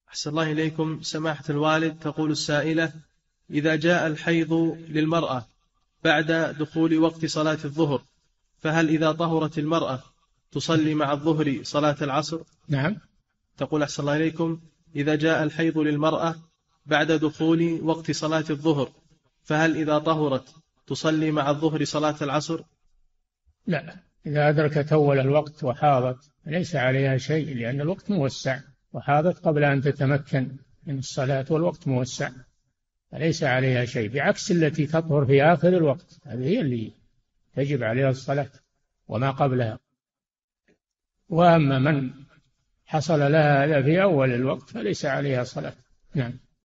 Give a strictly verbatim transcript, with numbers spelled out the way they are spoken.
أحسن الله إليكم سماحة الوالد. تقول السائلة: إذا جاء الحيض للمرأة بعد دخول وقت صلاة الظهر، فهل إذا طهرت المرأة تصلي مع الظهر صلاة العصر؟ نعم. تقول أحسن الله إليكم: إذا جاء الحيض للمرأة بعد دخول وقت صلاة الظهر، فهل إذا طهرت تصلي مع الظهر صلاة العصر؟ لا، إذا أدركت أول الوقت وحاضت ليس عليها شيء، لأن الوقت موسع، وحاضت قبل أن تتمكن من الصلاة والوقت موسع، فليس عليها شيء، بعكس التي تطهر في آخر الوقت، هذه هي اللي تجب عليها الصلاة وما قبلها. وأما من حصل لها هذا في أول الوقت فليس عليها صلاة. نعم.